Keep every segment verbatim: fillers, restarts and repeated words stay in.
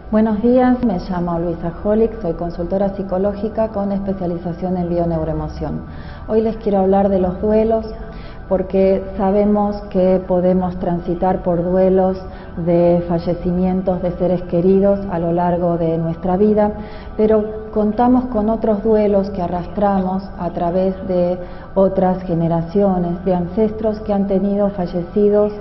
Buenos días, me llamo Luisa Jolic, soy consultora psicológica con especialización en bioneuroemoción. Hoy les quiero hablar de los duelos porque sabemos que podemos transitar por duelos de fallecimientos de seres queridos a lo largo de nuestra vida, pero contamos con otros duelos que arrastramos a través de otras generaciones, de ancestros que han tenido fallecidos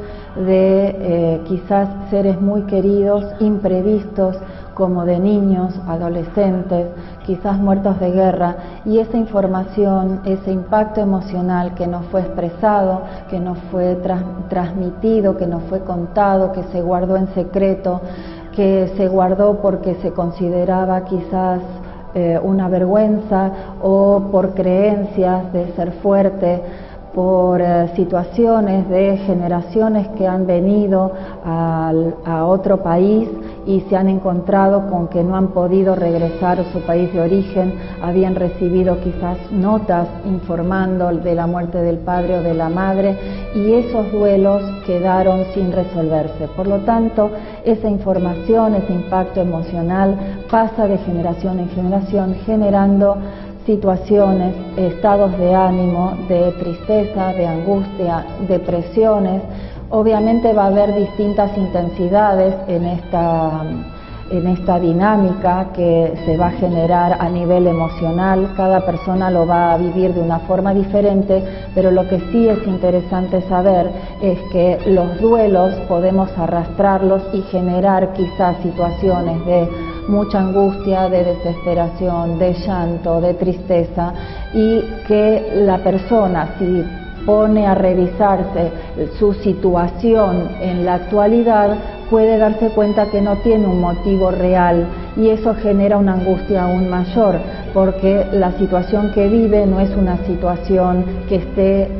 de eh, quizás seres muy queridos, imprevistos, como de niños, adolescentes, quizás muertos de guerra, y esa información, ese impacto emocional que nos fue expresado, que nos fue tras, transmitido, que nos fue contado, que se guardó en secreto, que se guardó porque se consideraba quizás eh, una vergüenza o por creencias de ser fuerte, por eh, situaciones de generaciones que han venido a, a otro país y se han encontrado con que no han podido regresar a su país de origen, habían recibido quizás notas informando de la muerte del padre o de la madre, y esos duelos quedaron sin resolverse. Por lo tanto, esa información, ese impacto emocional pasa de generación en generación, generando situaciones, estados de ánimo, de tristeza, de angustia, depresiones. Obviamente va a haber distintas intensidades en esta, en esta dinámica que se va a generar a nivel emocional. Cada persona lo va a vivir de una forma diferente, pero lo que sí es interesante saber es que los duelos podemos arrastrarlos y generar quizás situaciones de mucha angustia, de desesperación, de llanto, de tristeza, y que la persona, si pone a revisarse su situación en la actualidad, puede darse cuenta que no tiene un motivo real, y eso genera una angustia aún mayor, porque la situación que vive no es una situación que esté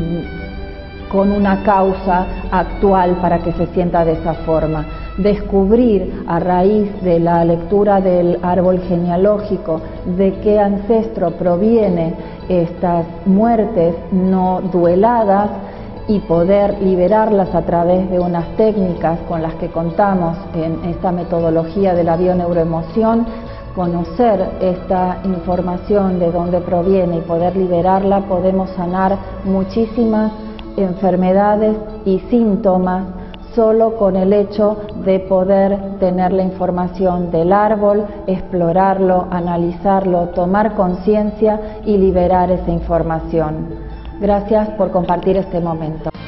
mmm, con una causa actual para que se sienta de esa forma. Descubrir a raíz de la lectura del árbol genealógico de qué ancestro proviene estas muertes no dueladas y poder liberarlas a través de unas técnicas con las que contamos en esta metodología de la bioneuroemoción, conocer esta información de dónde proviene y poder liberarla, podemos sanar muchísimas enfermedades y síntomas solo con el hecho de poder tener la información del árbol, explorarlo, analizarlo, tomar conciencia y liberar esa información. Gracias por compartir este momento.